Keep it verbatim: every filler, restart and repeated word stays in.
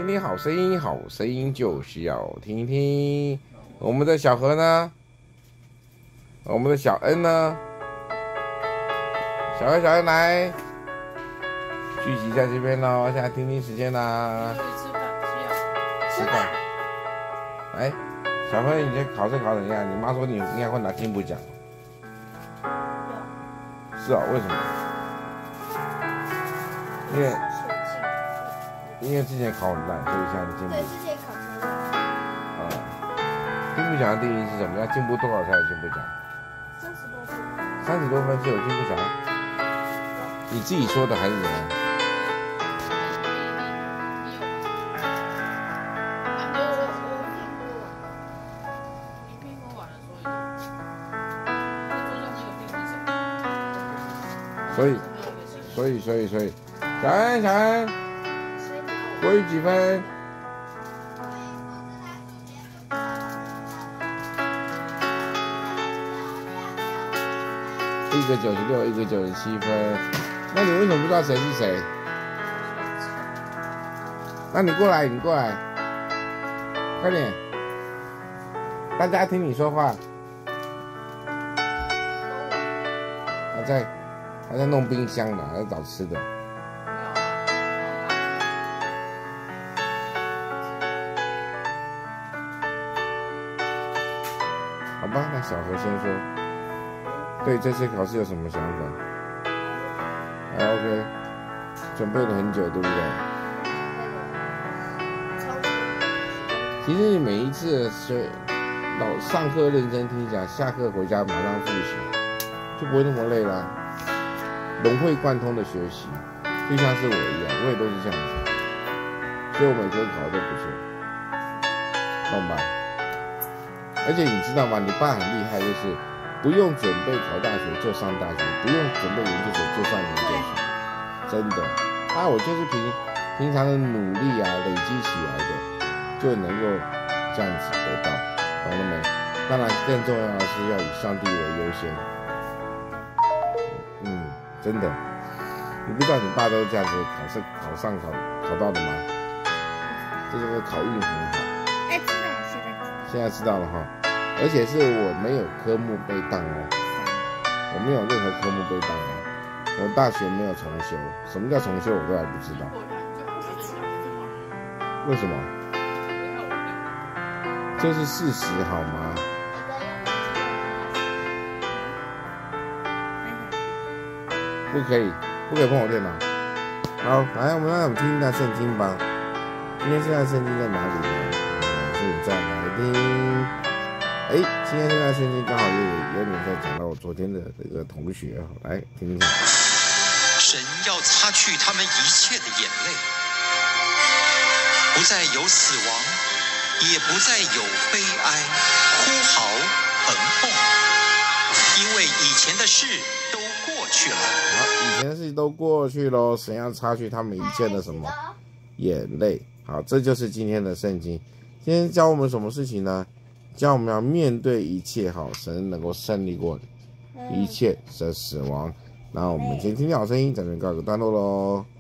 听好声音，好声音就是要听听。我们的小何呢？我们的小恩呢？小何、小恩来，聚集在这边喽！现在听听时间啦。吃饭。来，小何，你这考试考怎样？你妈说你应该会拿进步奖。是啊，为什么？因为因为之前考很烂，所以现在进步。 对，之前考超烂。 啊，进步奖的定义是什么？要进步多少才有进步奖？ 三十多分。 三十多分就有进步奖？你自己说的还是怎样？所以，所以，所以，所以，小恩，小恩，国语几分？一个九十六，一个九十七分。那你为什么不知道谁是谁？那你过来，你过来，快点，大家听你说话。他在。还在弄冰箱呢，还在找吃的。好吧，那小何先说，对这次考试有什么想法？还 OK， 准备了很久，对不对？其实你每一次学老上课认真听讲，下课回家马上复习，就不会那么累啦。融会贯通的学习，就像是我一样，我也都是这样子，所以我每科考的都不错，懂吧？而且你知道吗？你爸很厉害，就是不用准备考大学就上大学，不用准备研究所就上研究所，真的。啊，我就是凭平常的努力啊，累积起来的，就能够这样子得到，懂了没？当然，更重要的是要以上帝为优先。嗯。真的，你不知道你爸都是这样子考试考上考考到的吗？这就是考运很好。 哎，知道，现在知道。 现在知道了哈，而且是我没有科目被当哦，我没有任何科目被当哦，我大学没有重修，什么叫重修我都还不知道。为什么？这是事实好吗？不可以，不可以碰我电脑。好，来，我们让我们听一下圣经吧。今天现在圣经在哪里呢？我们再来听。哎，今天现在圣经刚好有有点在讲到我昨天的这个同学，来听听。 神要擦去他们一切的眼泪，不再有死亡，也不再有悲哀、哭嚎、疼痛，因为以前的事都过去了。 好，以前的事情都过去咯，神要擦去他们一切的什么眼泪。好，这就是今天的圣经。今天教我们什么事情呢？教我们要面对一切，好，神能够胜利过一切的死亡。那我们今天听听好声音，咱们告个段落喽。